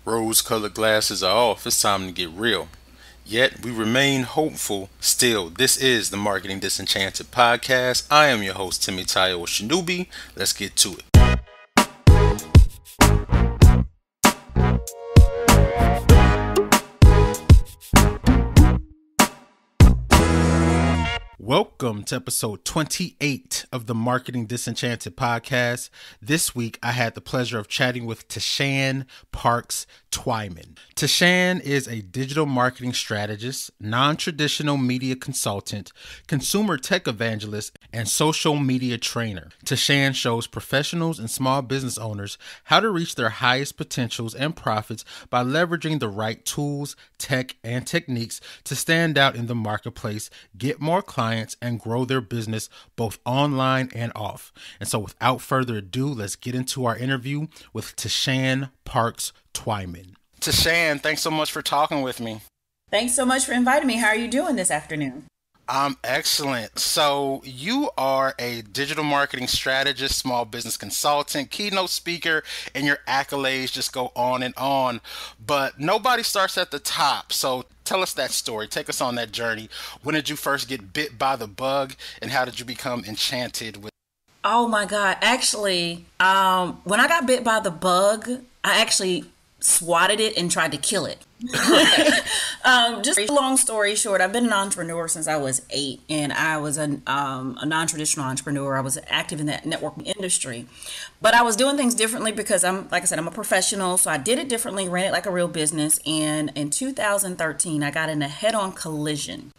Rose-colored glasses are off. It's time to get real. Yet we remain hopeful still. This is the Marketing Disenchanted podcast. I am your host, Temitayo Osinubi. Let's get to it. Welcome to episode 28 of the Marketing Disenchanted podcast. This week, I had the pleasure of chatting with TaShan Parks Twyman. TaShan is a digital marketing strategist, non-traditional media consultant, consumer tech evangelist, and social media trainer. TaShan shows professionals and small business owners how to reach their highest potentials and profits by leveraging the right tools, tech, and techniques to stand out in the marketplace, get more clients, and grow their business both online and off. And so without further ado, let's get into our interview with TaShan Parks Twyman. TaShan, thanks so much for talking with me. Thanks so much for inviting me. How are you doing this afternoon? I'm excellent. So you are a digital marketing strategist, small business consultant, keynote speaker, and your accolades just go on and on. But nobody starts at the top. So tell us that story. Take us on that journey. When did you first get bit by the bug, and how did you become enchanted with? Oh my God. Actually, when I got bit by the bug, I actually swatted it and tried to kill it. Just a long story short, I've been an entrepreneur since I was 8, and I was a non-traditional entrepreneur. I was active in that networking industry, but I was doing things differently because like I said, I'm a professional. So I did it differently, ran it like a real business. And in 2013, I got in a head-on collision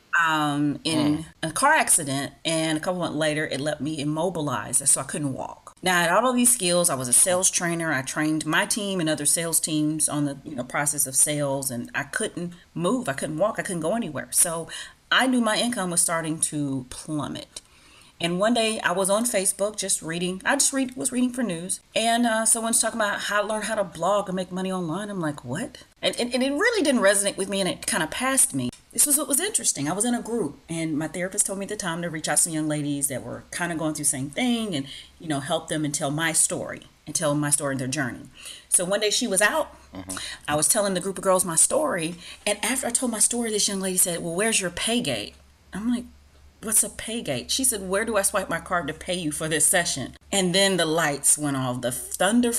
in a car accident, and a couple months later, it left me immobilized, so I couldn't walk. Now, I had all of these skills. I was a sales trainer. I trained my team and other sales teams on the process of sales, and I couldn't move. I couldn't walk. I couldn't go anywhere. So I knew my income was starting to plummet. And one day I was on Facebook just reading. Was reading for news, and someone's talking about how to learn how to blog and make money online. I'm like, what? And it really didn't resonate with me, and it kind of passed me. This was what was interesting. I was in a group, and my therapist told me at the time to reach out to some young ladies that were kind of going through the same thing, and help them and tell my story and their journey. So one day she was out. I was telling the group of girls my story, and after I told my story, this young lady said, "Well, where's your pay gate?" I'm like, "What's a pay gate?" She said, "Where do I swipe my card to pay you for this session?" And then the lights went off, the thunder,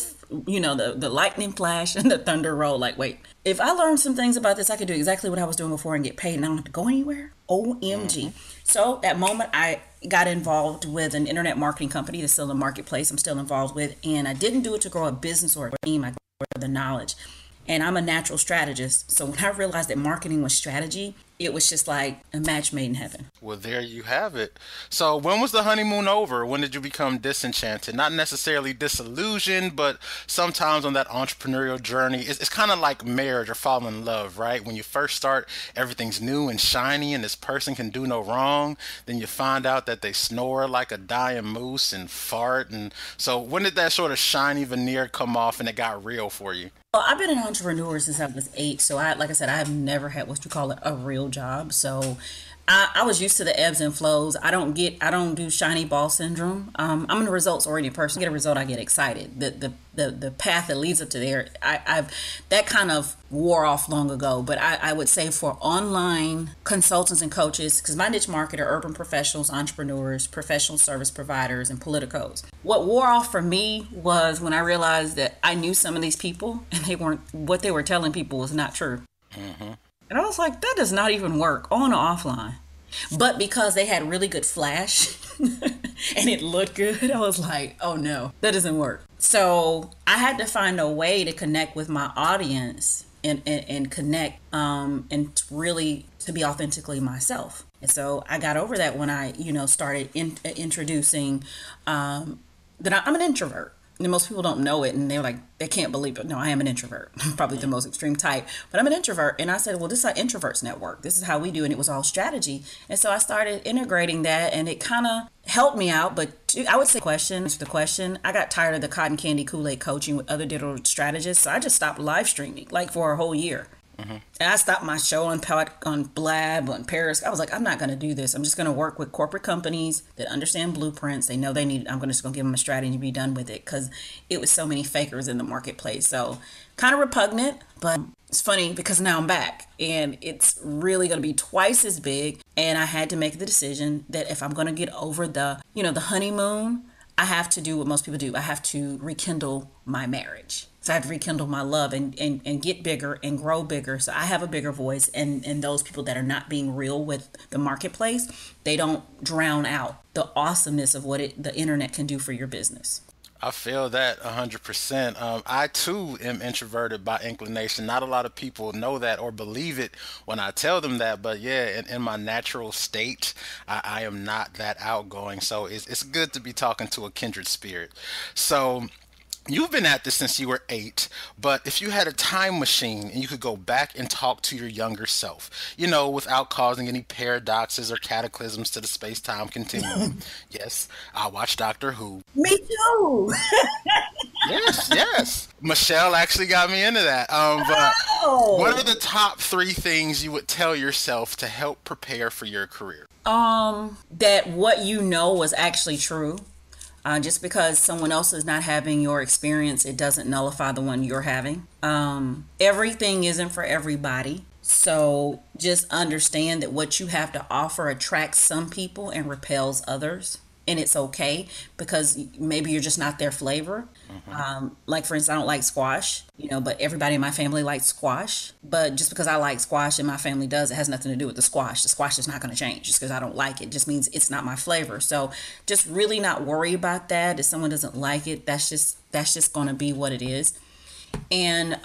the lightning flash and the thunder roll. Like, wait, if I learned some things about this, I could do exactly what I was doing before and get paid, and I don't have to go anywhere. OMG. So that moment I got involved with an internet marketing company that's still in the marketplace I'm still involved with. And I didn't do it to grow a business or a team. I grew the knowledge. And I'm a natural strategist. So when I realized that marketing was strategy, it was just like a match made in heaven. Well, there you have it. So when was the honeymoon over? When did you become disenchanted? Not necessarily disillusioned, but sometimes on that entrepreneurial journey, it's kind of like marriage or falling in love, right? When you first start, everything's new and shiny and this person can do no wrong. Then you find out that they snore like a dying moose and fart. And so when did that sort of shiny veneer come off and it got real for you? Well, I've been an entrepreneur since I was 8. So like I said, I have never had what you call a real job. So I was used to the ebbs and flows. I don't do shiny ball syndrome. I'm a results oriented person. Get a result, I get excited. The path that leads up to there, I've that kind of wore off long ago. But I would say for online consultants and coaches, because my niche market are urban professionals, entrepreneurs, professional service providers, and politicos. What wore off for me was when I realized that I knew some of these people and what they were telling people was not true. And I was like, that does not even work on or offline. But because they had really good flash and it looked good, I was like, oh no, that doesn't work. So I had to find a way to connect with my audience and connect and really to be authentically myself. And so I got over that when I, started introducing that I'm an introvert. And most people don't know it, and they're like, they can't believe it. No, I am an introvert. I'm probably the most extreme type, but I'm an introvert. And I said, well, this is how introverts network. This is how we do, and it was all strategy. And so I started integrating that, and it kind of helped me out. But I would say the question, I got tired of the cotton candy Kool-Aid coaching with other digital strategists, so I just stopped live streaming, like for a whole year. And I stopped my show on Blab, on Paris. I was like, I'm not going to do this. I'm just going to work with corporate companies that understand blueprints. They know they need, just going to give them a strategy and be done with it, because it was so many fakers in the marketplace. So kind of repugnant, but it's funny because now I'm back and it's really going to be twice as big. And I had to make the decision that if I'm going to get over the honeymoon, I have to do what most people do. I have to rekindle my marriage. So I have to rekindle my love and get bigger and grow bigger. So I have a bigger voice, and those people that are not being real with the marketplace, they don't drown out the awesomeness of what the internet can do for your business. I feel that 100%. I too am introverted by inclination. Not a lot of people know that or believe it when I tell them that, but yeah, in my natural state, I am not that outgoing. So it's good to be talking to a kindred spirit. So you've been at this since you were 8, but if you had a time machine and you could go back and talk to your younger self, without causing any paradoxes or cataclysms to the space-time continuum. Yes, I watch Doctor Who. Me too. Yes. Michelle actually got me into that. But what are the top 3 things you would tell yourself to help prepare for your career? That what you know was actually true. Just because someone else is not having your experience, it doesn't nullify the one you're having. Everything isn't for everybody. So just understand that what you have to offer attracts some people and repels others. And it's okay, because maybe you're just not their flavor. Like, for instance, I don't like squash, but everybody in my family likes squash. But just because I like squash and my family does, it has nothing to do with the squash. The squash is not going to change just because I don't like it. It just means it's not my flavor. So just really not worry about that. If someone doesn't like it, that's just going to be what it is. And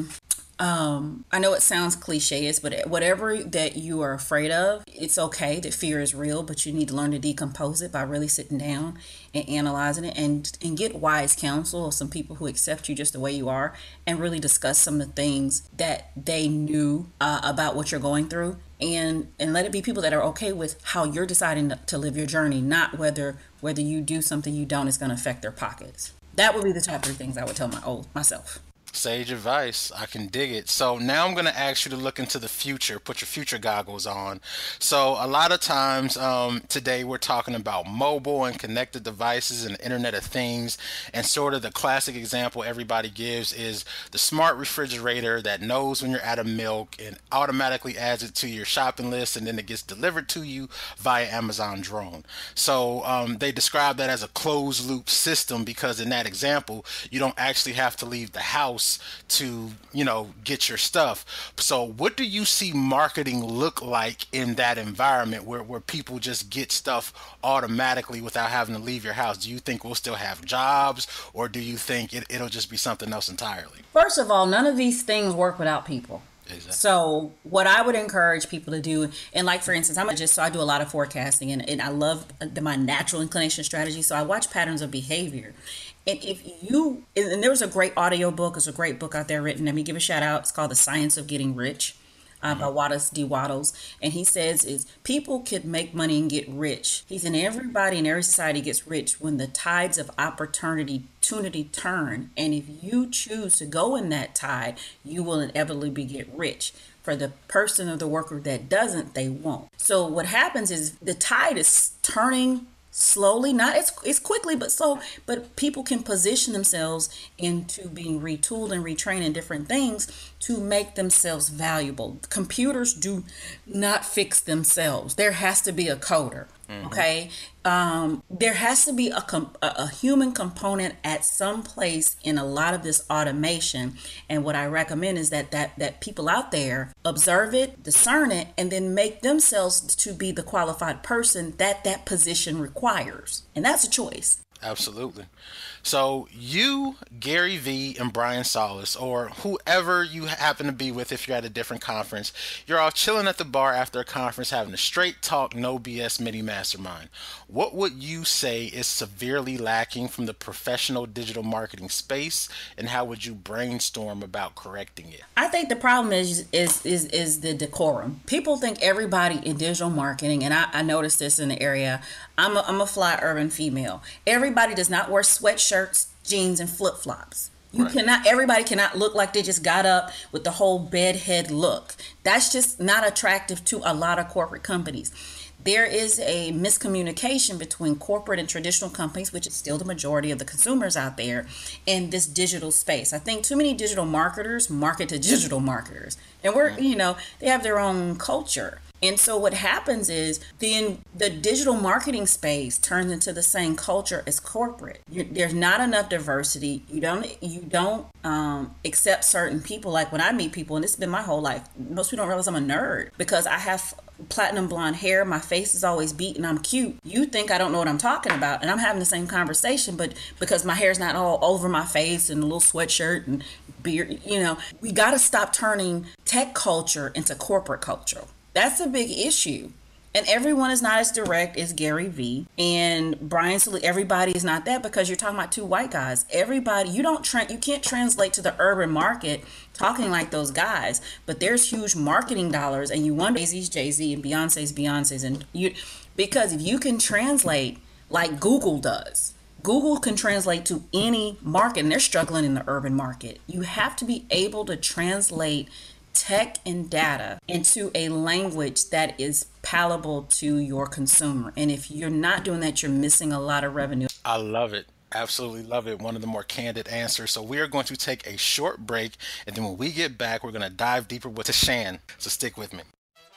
I know it sounds cliche, but whatever that you are afraid of, it's okay that fear is real, but you need to learn to decompose it by really sitting down and analyzing it and get wise counsel of some people who accept you just the way you are, and really discuss some of the things that they knew about what you're going through, and let it be people that are okay with how you're deciding to live your journey, not whether you do something you don't is going to affect their pockets. That would be the top 3 things I would tell myself. Sage advice. I can dig it. So now I'm going to ask you to look into the future, put your future goggles on. So a lot of times today we're talking about mobile and connected devices and Internet of Things. And sort of the classic example everybody gives is the smart refrigerator that knows when you're out of milk and automatically adds it to your shopping list, and then it gets delivered to you via Amazon drone. So they describe that as a closed loop system, because in that example, you don't actually have to leave the house to get your stuff. So what do you see marketing look like in that environment where people just get stuff automatically without having to leave your house? Do you think we'll still have jobs, or do you think it'll just be something else entirely? First of all, none of these things work without people. Exactly. So what I would encourage people to do, and like, for instance, I do a lot of forecasting, and I love my natural inclination strategy. So I watch patterns of behavior. And and there was a great audio book, there's a great book out there written, let me give a shout out. It's called The Science of Getting Rich by Wallace D. Wattles. And he says is people could make money and get rich. He's in everybody in every society gets rich when the tides of opportunity turn. And if you choose to go in that tide, you will inevitably get rich. For the person or the worker that doesn't, they won't. So what happens is the tide is turning slowly, not it's quickly, but slow, but people can position themselves into being retooled and retrained in different things to make themselves valuable. Computers do not fix themselves. There has to be a coder. Okay. There has to be a human component at some place in a lot of this automation. And what I recommend is that people out there observe it, discern it, and then make themselves to be the qualified person that position requires. And that's a choice. Absolutely. So you, Gary V, and Brian Solis, or whoever you happen to be with if you're at a different conference, you're all chilling at the bar after a conference having a straight talk, no BS mini mastermind. What would you say is severely lacking from the professional digital marketing space, and how would you brainstorm about correcting it? I think the problem is the decorum. People think everybody in digital marketing, and I noticed this in the area. I'm a fly urban female. Everybody does not wear sweatshirts, jeans, and flip-flops. Right. Everybody cannot look like they just got up with the whole bedhead look. That's just not attractive to a lot of corporate companies. There is a miscommunication between corporate and traditional companies, which is still the majority of the consumers out there, in this digital space. I think too many digital marketers market to digital marketers. And they have their own culture. And so what happens is then the digital marketing space turns into the same culture as corporate. There's not enough diversity. You don't accept certain people. Like when I meet people, and this has been my whole life, most people don't realize I'm a nerd because I have platinum blonde hair, my face is always beat, and I'm cute. You think I don't know what I'm talking about, and I'm having the same conversation, but because my hair's not all over my face and a little sweatshirt and beard, we got to stop turning tech culture into corporate culture. That's a big issue. And everyone is not as direct as Gary Vee and Brian Salute. Everybody is not that, because you're talking about two white guys. Everybody, you can't translate to the urban market talking like those guys. But there's huge marketing dollars, and you wonder Jay-Z's Jay-Z and Beyonce's, and because if you can translate like Google does. Google can translate to any market, and they're struggling in the urban market. You have to be able to translate tech and data into a language that is palatable to your consumer. And if you're not doing that, you're missing a lot of revenue. I love it. Absolutely love it. One of the more candid answers. So we are going to take a short break, and then when we get back, we're going to dive deeper with TaShan. So stick with me.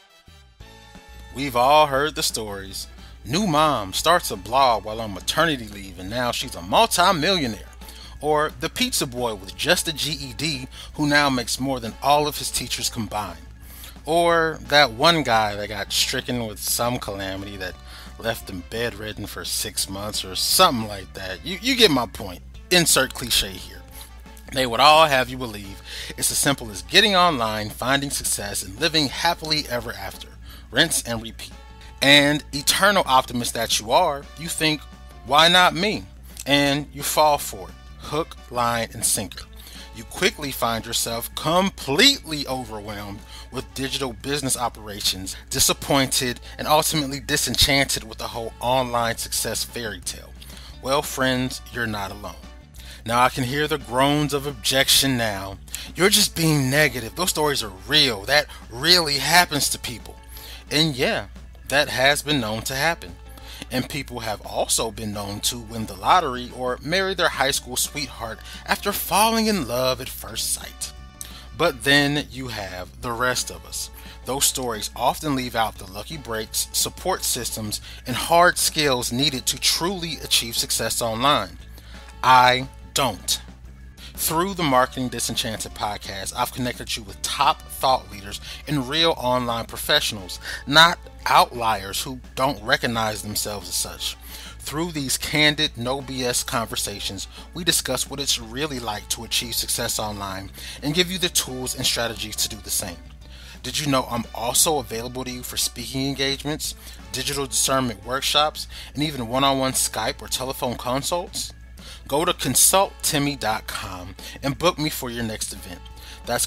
We've all heard the stories. New mom starts a blog while on maternity leave, and now she's a multi-millionaire. Or the pizza boy with just a GED who now makes more than all of his teachers combined. Or that one guy that got stricken with some calamity that left him bedridden for 6 months or something like that. You get my point. Insert cliche here. They would all have you believe it's as simple as getting online, finding success, and living happily ever after. Rinse and repeat. And eternal optimist that you are, you think, why not me? And you fall for it. Hook, line, and sinker. You quickly find yourself completely overwhelmed with digital business operations, disappointed, and ultimately disenchanted with the whole online success fairy tale. Well, friends, you're not alone. Now I can hear the groans of objection now. You're just being negative. Those stories are real. That really happens to people. And yeah, that has been known to happen. And people have also been known to win the lottery or marry their high school sweetheart after falling in love at first sight. But then you have the rest of us. Those stories often leave out the lucky breaks, support systems, and hard skills needed to truly achieve success online. I don't. Through the Marketing Disenchanted podcast, I've connected you with top thought leaders and real online professionals, not outliers who don't recognize themselves as such. Through these candid, no BS conversations, we discuss what it's really like to achieve success online and give you the tools and strategies to do the same. Did you know I'm also available to you for speaking engagements, digital discernment workshops, and even one-on-one Skype or telephone consults? Go to consulttemi.com and book me for your next event. That's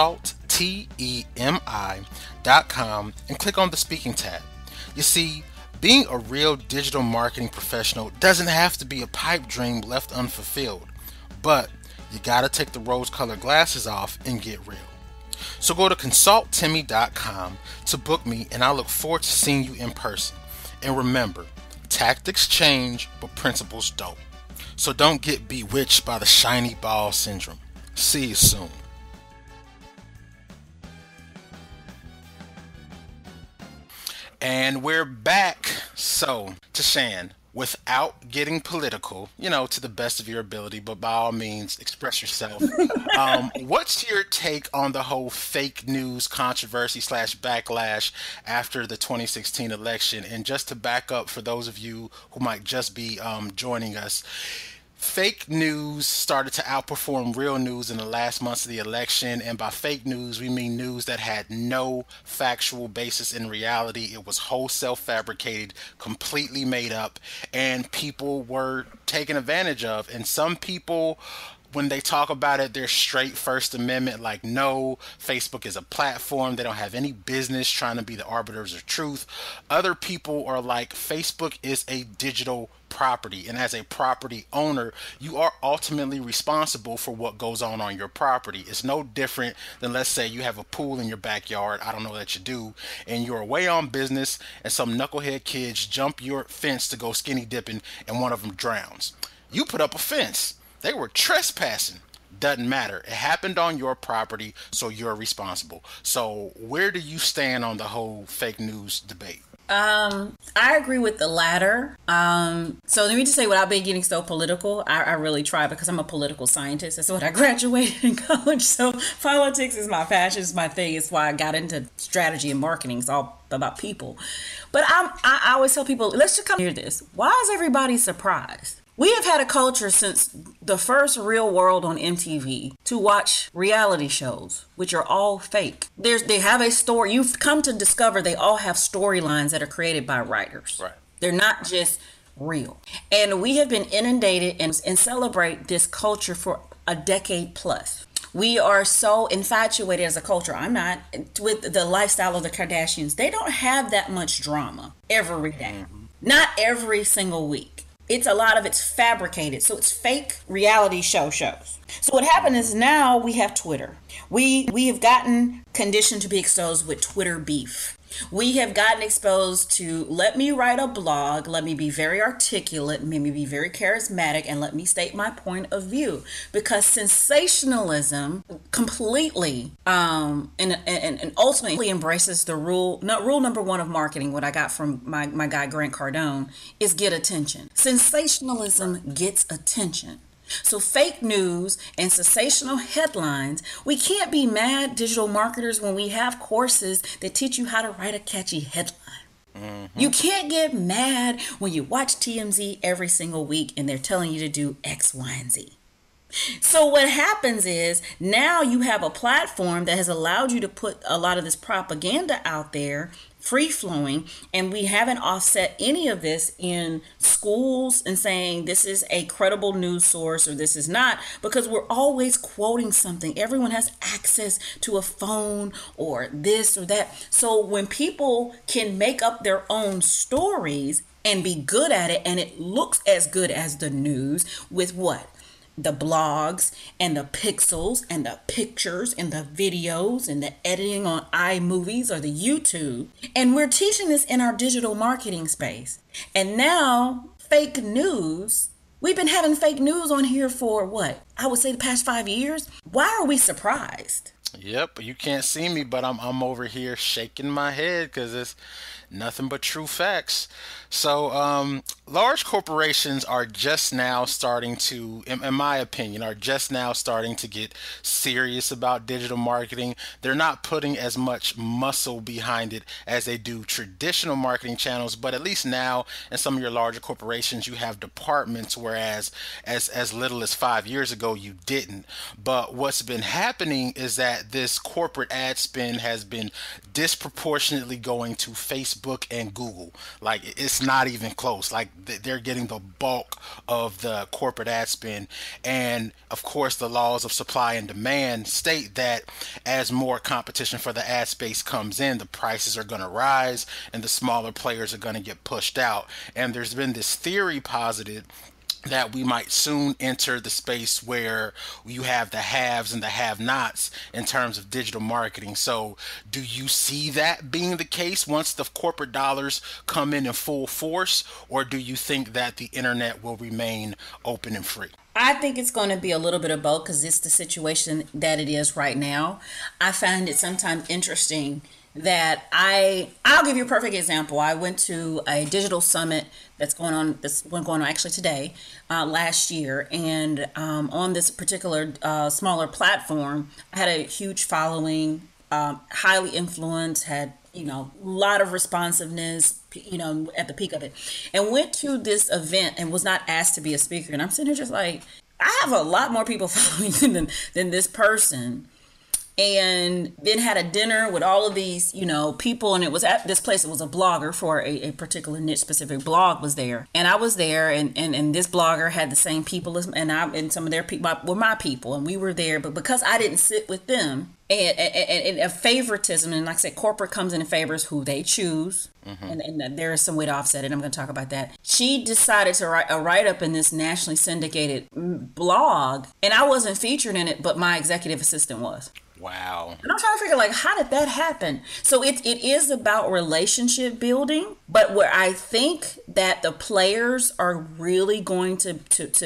consulttemi.com and click on the speaking tab. You see, being a real digital marketing professional doesn't have to be a pipe dream left unfulfilled, but you gotta take the rose-colored glasses off and get real. So go to consulttemi.com to book me, and I look forward to seeing you in person. And remember, tactics change, but principles don't. So don't get bewitched by the shiny ball syndrome. See you soon. And we're back. So, TaShan, without getting political, to the best of your ability, but by all means, express yourself. What's your take on the whole fake news controversy / backlash after the 2016 election? And just to back up for those of you who might just be joining us, fake news started to outperform real news in the last months of the election, and by fake news we mean news that had no factual basis in reality. It was wholesale fabricated, completely made up, and people were taken advantage of. And some people when they talk about it, they're straight First Amendment, like, no, Facebook is a platform. They don't have any business trying to be the arbiters of truth. Other people are like, Facebook is a digital property, and as a property owner, you are ultimately responsible for what goes on your property. It's no different than, let's say you have a pool in your backyard, I don't know that you do, and you're away on business and some knucklehead kids jump your fence to go skinny dipping and one of them drowns. You put up a fence. They were trespassing. Doesn't matter. It happened on your property, so you're responsible. So where do you stand on the whole fake news debate? I agree with the latter. So let me just say, without being getting so political, I really try, because I'm a political scientist. That's what I graduated in college. So politics is my passion, is my thing. It's why I got into strategy and marketing. It's all about people. But I always tell people, let's just come hear this. Why is everybody surprised? We have had a culture since the first Real World on MTV to watch reality shows, which are all fake. They have a story. You've come to discover they all have storylines that are created by writers. Right. They're not just real. And we have been inundated and celebrate this culture for a decade plus. We are so infatuated as a culture. I'm not, with the lifestyle of the Kardashians. They don't have that much drama every day. Not every single week. A lot of it's fabricated. So it's fake reality shows. So what happened is now we have Twitter. We have gotten conditioned to be exposed with Twitter beef. We have gotten exposed to, let me write a blog, let me be very articulate, let me be very charismatic, and let me state my point of view. Because sensationalism completely and ultimately embraces the rule number one of marketing, what I got from my guy Grant Cardone, is get attention. Sensationalism gets attention. So fake news and sensational headlines, we can't be mad digital marketers when we have courses that teach you how to write a catchy headline. You can't get mad when you watch TMZ every single week and they're telling you to do X, Y, and Z. So what happens is now you have a platform that has allowed you to put a lot of this propaganda out there, free flowing, and we haven't offset any of this in schools and saying this is a credible news source or this is not, because we're always quoting something. Everyone has access to a phone or this or that. So when people can make up their own stories and be good at it, and it looks as good as the news with what? The blogs and the pixels and the pictures and the videos and the editing on iMovies or the YouTube. And we're teaching this in our digital marketing space. And now fake news, we've been having fake news on here for what? I would say the past 5 years. Why are we surprised? Yep, you can't see me, but I'm over here shaking my head because it's nothing but true facts. So large corporations are just now starting to, in my opinion, are just now starting to get serious about digital marketing. They're not putting as much muscle behind it as they do traditional marketing channels, but at least now in some of your larger corporations you have departments, whereas as little as 5 years ago you didn't. But what's been happening is that this corporate ad spend has been disproportionately going to Facebook and Google. Like, it's not even close. Like, they're getting the bulk of the corporate ad spend. And of course, the laws of supply and demand state that as more competition for the ad space comes in, the prices are going to rise and the smaller players are going to get pushed out. And there's been this theory posited that we might soon enter the space where you have the haves and the have-nots in terms of digital marketing. So do you see that being the case once the corporate dollars come in full force, or do you think that the internet will remain open and free? I think it's going to be a little bit of both, because it's the situation that it is right now. I find it sometimes interesting that I'll give you a perfect example. I went to a digital summit that's going on actually today, last year, and on this particular smaller platform, I had a huge following, highly influenced, had a lot of responsiveness, at the peak of it, and went to this event and was not asked to be a speaker. And I'm sitting here just like, I have a lot more people following than this person. and then had a dinner with all of these, people. And it was at this place. It was a blogger for a particular niche specific blog was there. And I was there, and this blogger had the same people as, and some of their people were my people. And we were there, but because I didn't sit with them, and a favoritism, and like I said, corporate comes in and favors who they choose. And there is some way to offset it. I'm going to talk about that. She decided to write a write-up in this nationally syndicated blog, and I wasn't featured in it, but my executive assistant was. Wow. And I'm trying to figure, like, how did that happen? So it is about relationship building, but where I think that the players are really going to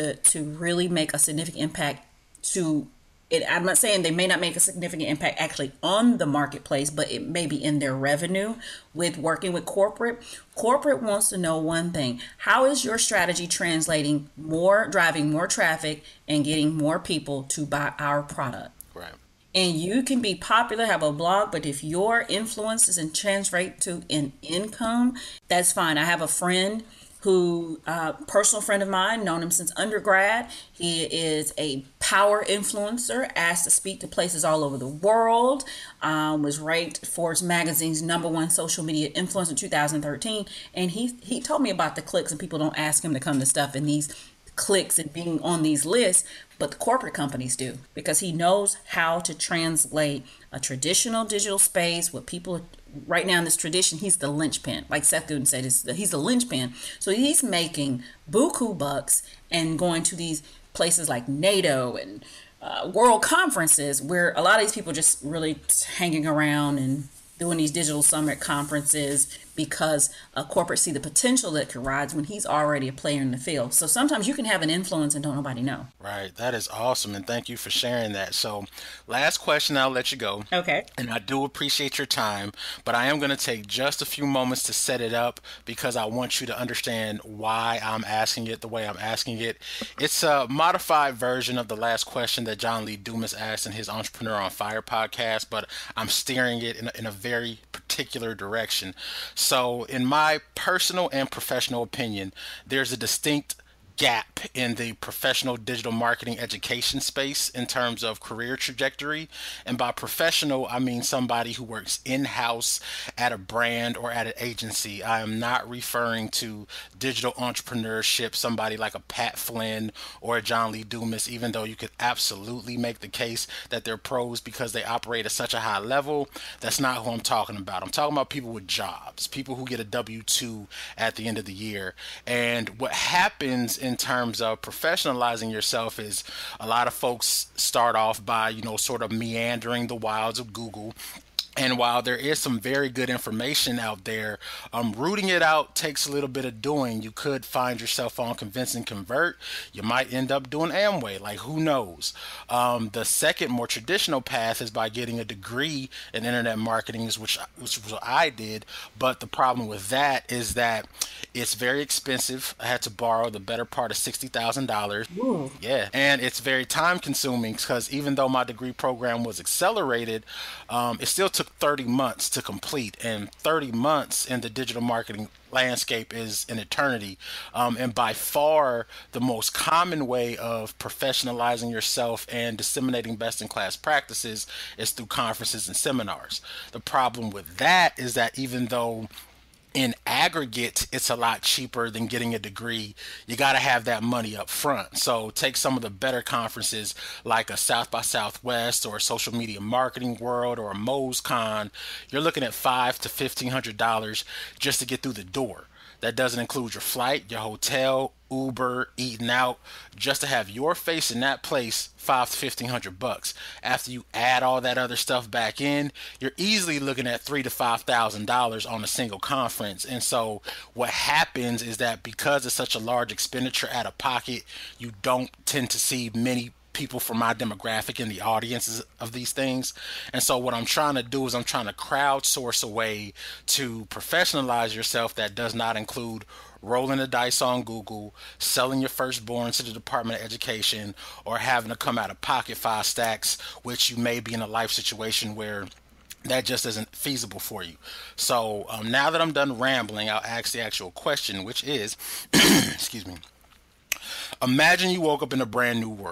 really make a significant impact to it. I'm not saying they may not make a significant impact actually on the marketplace, but it may be in their revenue with working with corporate. Corporate wants to know one thing: how is your strategy driving more traffic and getting more people to buy our product? Right. And you can be popular, have a blog, but if your influence doesn't translate to an income, that's fine. I have a friend who, personal friend of mine, known him since undergrad. He is a power influencer, asked to speak to places all over the world, was ranked Forbes magazine's #1 social media influencer in 2013. And he told me about the clicks, and people don't ask him to come to stuff in these clicks and being on these lists, but the corporate companies do, because he knows how to translate a traditional digital space with people right now in this tradition. He's the linchpin, like Seth Godin said, he's the linchpin. So he's making buku bucks and going to these places like NATO and world conferences where a lot of these people just really hanging around and doing these digital summit conferences because a corporate see the potential that could rise when he's already a player in the field. So sometimes you can have an influence and don't nobody know. Right. That is awesome. And thank you for sharing that. So last question, I'll let you go. Okay. And I do appreciate your time, but I am going to take just a few moments to set it up because I want you to understand why I'm asking it the way I'm asking it. It's a modified version of the last question that John Lee Dumas asked in his Entrepreneur on Fire podcast, but I'm steering it in a very particular direction. So in my personal and professional opinion, there's a distinct gap in the professional digital marketing education space in terms of career trajectory. And by professional, I mean somebody who works in-house at a brand or at an agency. I am not referring to digital entrepreneurship, somebody like a Pat Flynn or a John Lee Dumas, even though you could absolutely make the case that they're pros because they operate at such a high level. That's not who I'm talking about. I'm talking about people with jobs, people who get a W-2 at the end of the year. And what happens in terms of professionalizing yourself is a lot of folks start off by, sort of meandering the wilds of Google. And while there is some very good information out there, rooting it out takes a little bit of doing. You could find yourself on Convince and Convert. You might end up doing Amway, like who knows? The second, more traditional path is by getting a degree in internet marketing, which was what I did. But the problem with that is that it's very expensive. I had to borrow the better part of $60,000. Yeah, and it's very time consuming because even though my degree program was accelerated, it still took 30 months to complete, and 30 months in the digital marketing landscape is an eternity. And by far the most common way of professionalizing yourself and disseminating best-in-class practices is through conferences and seminars. The problem with that is that even though in aggregate it's a lot cheaper than getting a degree, you got to have that money up front. So take some of the better conferences like a South by Southwest or a Social Media Marketing World or a MoseCon. You're looking at $500 to $1,500 just to get through the door. That doesn't include your flight, your hotel, Uber, eating out. Just to have your face in that place, $500 to $1,500. After you add all that other stuff back in, you're easily looking at $3,000 to $5,000 on a single conference. And so what happens is that because it's such a large expenditure out of pocket, you don't tend to see many people from my demographic in the audiences of these things. And so what I'm trying to do is I'm trying to crowdsource a way to professionalize yourself that does not include rolling the dice on Google, selling your firstborn to the Department of Education, or having to come out of pocket 5 stacks, which you may be in a life situation where that just isn't feasible for you. So now that I'm done rambling, I'll ask the actual question, which is, excuse me, imagine you woke up in a brand new world.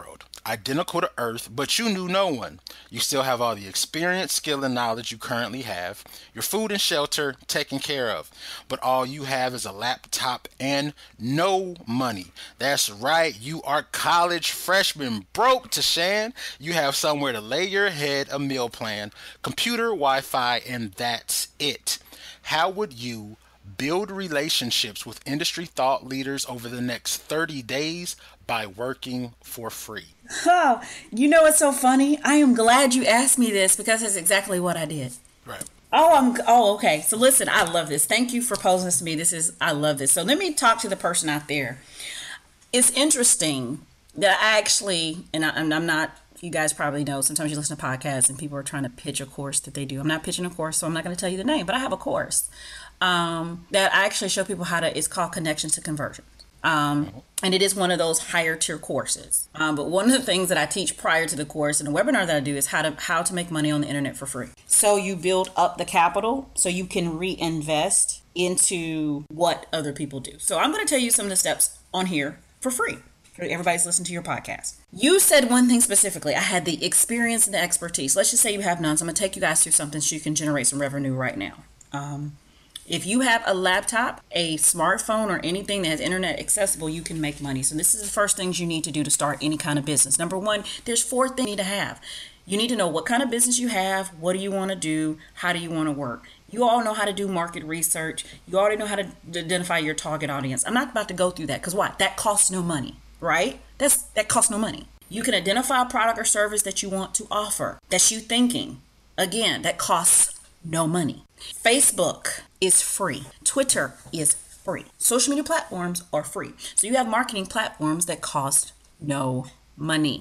identical to Earth, but you knew no one. You still have all the experience, skill, and knowledge you currently have. Your food and shelter taken care of. But all you have is a laptop and no money. That's right, you are college freshman broke, TaShan. You have somewhere to lay your head, a meal plan, computer, Wi-Fi, and that's it. How would you build relationships with industry thought leaders over the next 30 days by working for free? Oh, you know what's so funny? I am glad you asked me this because that's exactly what I did. Right. Okay. So listen, I love this. Thank you for posing this to me. I love this. So let me talk to the person out there. It's interesting that I actually, and I'm not, you guys probably know, sometimes you listen to podcasts and people are trying to pitch a course that they do. I'm not pitching a course, so I'm not going to tell you the name, but I have a course that I actually show people it's called Connection to Conversion. And it is one of those higher tier courses. But one of the things that I teach prior to the course and the webinar that I do is how to make money on the internet for free. So you build up the capital so you can reinvest into what other people do. So I'm going to tell you some of the steps on here for free. Everybody's listening to your podcast. You said one thing specifically. I had the experience and the expertise. Let's just say you have none. So I'm going to take you guys through something so you can generate some revenue right now. If you have a laptop, a smartphone, or anything that has internet accessible, you can make money. So this is the first things you need to do to start any kind of business. Number one, there's 4 things you need to have. You need to know what kind of business you have, what do you want to do, how do you want to work. You all know how to do market research. You already know how to identify your target audience. I'm not about to go through that because why? That costs no money, right? That costs no money. You can identify a product or service that you want to offer. That's you thinking. Again, that costs no money. Facebook is free. Twitter is free. Social media platforms are free. So you have marketing platforms that cost no money.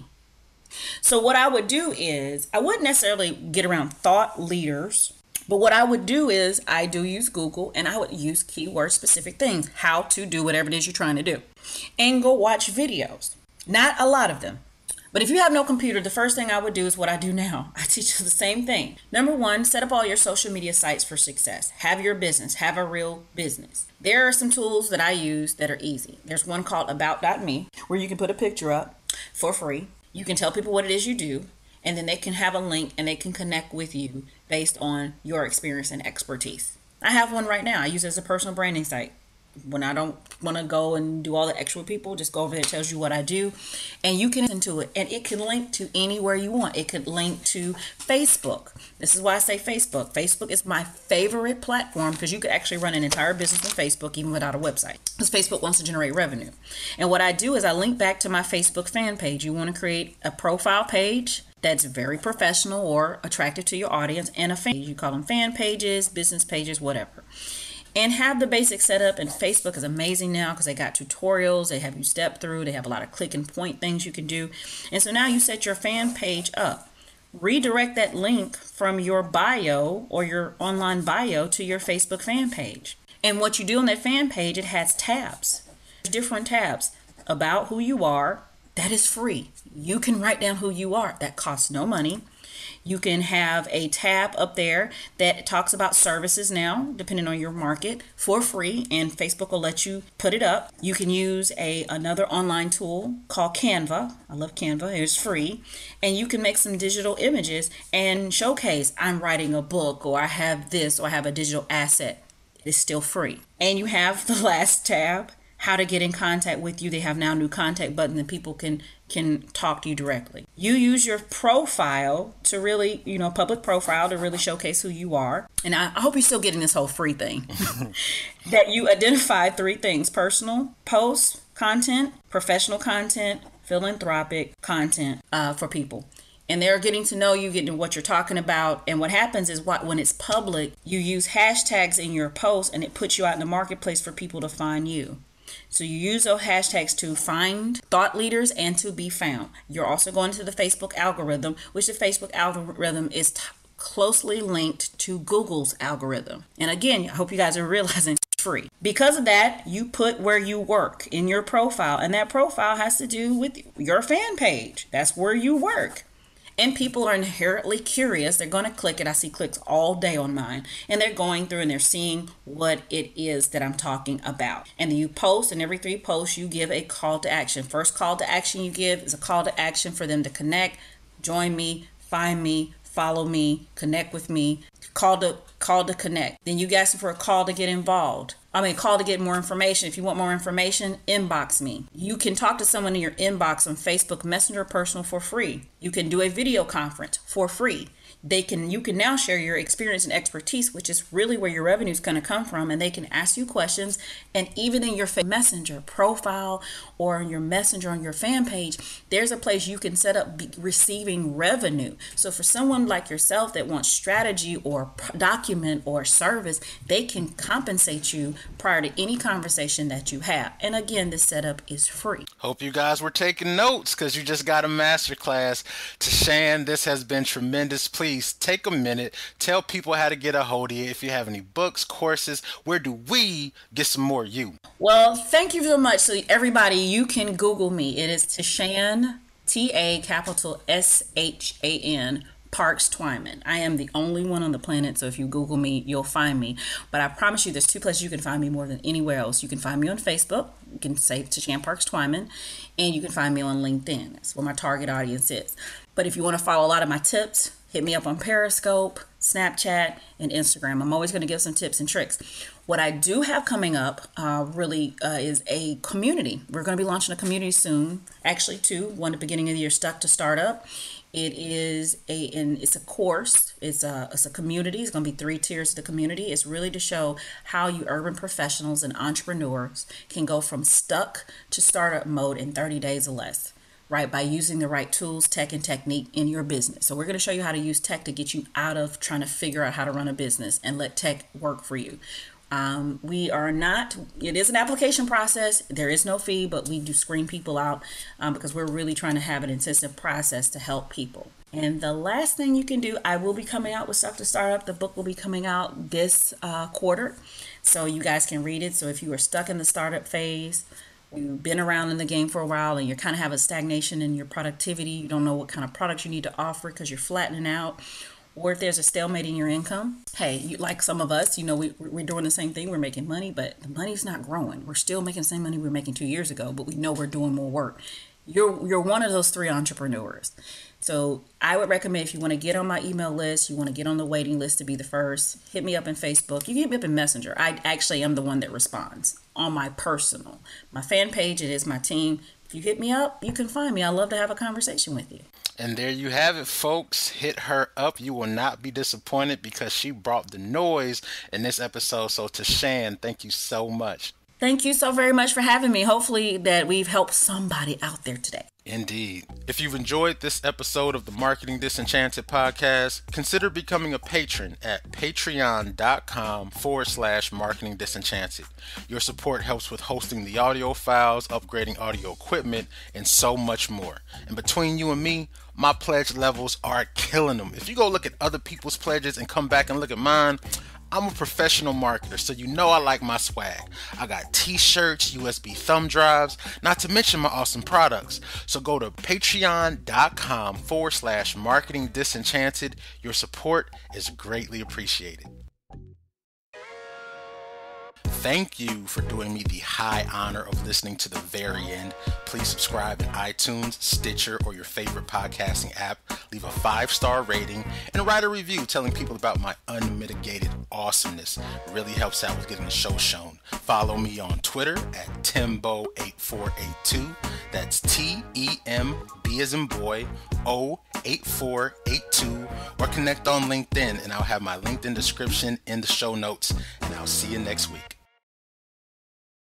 So what I would do is, I wouldn't necessarily get around thought leaders, but what I would do is I do use Google and I would use keyword specific things, how to do whatever it is you're trying to do, and go watch videos. Not a lot of them. But if you have no computer, the first thing I would do is what I do now. I teach you the same thing. Number one, set up all your social media sites for success. Have your business. Have a real business. There are some tools that I use that are easy. There's one called about.me where you can put a picture up for free. You can tell people what it is you do, and then they can have a link and they can connect with you based on your experience and expertise. I have one right now. I use it as a personal branding site. When I don't want to go and do all the extra people, just go over there. It tells you what I do, and you can listen to it, and it can link to anywhere you want. It could link to Facebook. This is why I say Facebook. Facebook is my favorite platform because you could actually run an entire business on Facebook even without a website, because Facebook wants to generate revenue. And what I do is I link back to my Facebook fan page. You want to create a profile page that's very professional or attractive to your audience, and a fan page. You call them fan pages, business pages, whatever. And have the basics set up. And Facebook is amazing now because they got tutorials. They have you step through. They have a lot of click and point things you can do. And so now you set your fan page up. Redirect that link from your bio or your online bio to your Facebook fan page. And what you do on that fan page, it has tabs. Different tabs. About who you are. That is free. You can write down who you are. That costs no money. You can have a tab up there that talks about services now, depending on your market, for free, and Facebook will let you put it up. You can use another online tool called Canva. I love Canva. It's free. And you can make some digital images and showcase, I'm writing a book, or I have this, or I have a digital asset. It's still free. And you have the last tab, how to get in contact with you. They have now new contact button that people can talk to you directly. You use your profile to really, public profile to really showcase who you are. And I hope you're still getting this whole free thing. That you identify 3 things: personal posts, content, professional content, philanthropic content for people. And they're getting to know you, getting what you're talking about. And what happens is when it's public, you use hashtags in your post and it puts you out in the marketplace for people to find you. So you use those hashtags to find thought leaders and to be found. You're also going to the Facebook algorithm, which the Facebook algorithm is closely linked to Google's algorithm. And again, I hope you guys are realizing it's free. Because of that, you put where you work in your profile, and that profile has to do with your fan page. That's where you work. And people are inherently curious. They're going to click it. I see clicks all day on mine. And they're going through and they're seeing what it is that I'm talking about. And then you post, and every 3 posts you give a call to action. First call to action you give is a call to action for them to connect, join me, find me, follow me, connect with me. Call to connect. Then you ask them for a call to get involved. Call to get more information. If you want more information, inbox me. You can talk to someone in your inbox on Facebook Messenger Personal for free. You can do a video conference for free. You can now share your experience and expertise, which is really where your revenue is going to come from, and they can ask you questions. And even in your Messenger profile or your Messenger on your fan page, there's a place you can set up receiving revenue. So for someone like yourself that wants strategy or document or service, they can compensate you prior to any conversation that you have. And again, this setup is free. Hope you guys were taking notes, because you just got a masterclass. TaShan, this has been tremendous. Please take a minute, tell people how to get a hold of you. If you have any books, courses, where do we get some more you? Well, thank you so much. So everybody, you can Google me. It is TaShan, TaShan Parks Twyman. I am the only one on the planet, so if you Google me, you'll find me. But I promise you, there's 2 places you can find me more than anywhere else. You can find me on Facebook. You can say TaShan Parks Twyman, and you can find me on LinkedIn. That's where my target audience is. But if you want to follow a lot of my tips, hit me up on Periscope, Snapchat, and Instagram. I'm always going to give some tips and tricks. What I do have coming up is a community. We're going to be launching a community soon. Actually, 2. One at the beginning of the year, Stuck to Startup. It's a course. It's a community. It's going to be 3 tiers of the community. It's really to show how you urban professionals and entrepreneurs can go from stuck to startup mode in 30 days or less, right? By using the right tools, tech, and technique in your business. So we're going to show you how to use tech to get you out of trying to figure out how to run a business and let tech work for you. It is an application process. There is no fee, but we do screen people out because we're really trying to have an intensive process to help people. And the last thing you can do, I will be coming out with Stuff to Startup. The book will be coming out this quarter, so you guys can read it. So if you are stuck in the startup phase, you've been around in the game for a while and you kind of have a stagnation in your productivity, you don't know what kind of products you need to offer because you're flattening out, or if there's a stalemate in your income, like some of us, we're doing the same thing. We're making money, but the money's not growing. We're still making the same money we were making 2 years ago, but we know we're doing more work. You're one of those 3 entrepreneurs. So I would recommend, if you want to get on my email list, you want to get on the waiting list to be the first, hit me up in Facebook. You can hit me up in Messenger. I actually am the one that responds on my fan page. It is my team. If you hit me up, you can find me. I love to have a conversation with you. And there you have it, folks. Hit her up. You will not be disappointed, because she brought the noise in this episode. So TaShan, thank you so much. Thank you so very much for having me. Hopefully that we've helped somebody out there today. Indeed. If you've enjoyed this episode of the Marketing Disenchanted podcast, consider becoming a patron at patreon.com/marketing disenchanted. Your support helps with hosting the audio files, upgrading audio equipment, and so much more. And between you and me, my pledge levels are killing them. If you go look at other people's pledges and come back and look at mine, I'm a professional marketer, so I like my swag. I got t-shirts, USB thumb drives, not to mention my awesome products. So go to patreon.com/marketing disenchanted. Your support is greatly appreciated. Thank you for doing me the high honor of listening to the very end. Please subscribe in iTunes, Stitcher, or your favorite podcasting app. Leave a 5-star rating and write a review telling people about my unmitigated awesomeness. It really helps out with getting the show shown. Follow me on Twitter at Tembo8482. That's TEMB as in boy, O8482. Or connect on LinkedIn, and I'll have my LinkedIn description in the show notes. And I'll see you next week.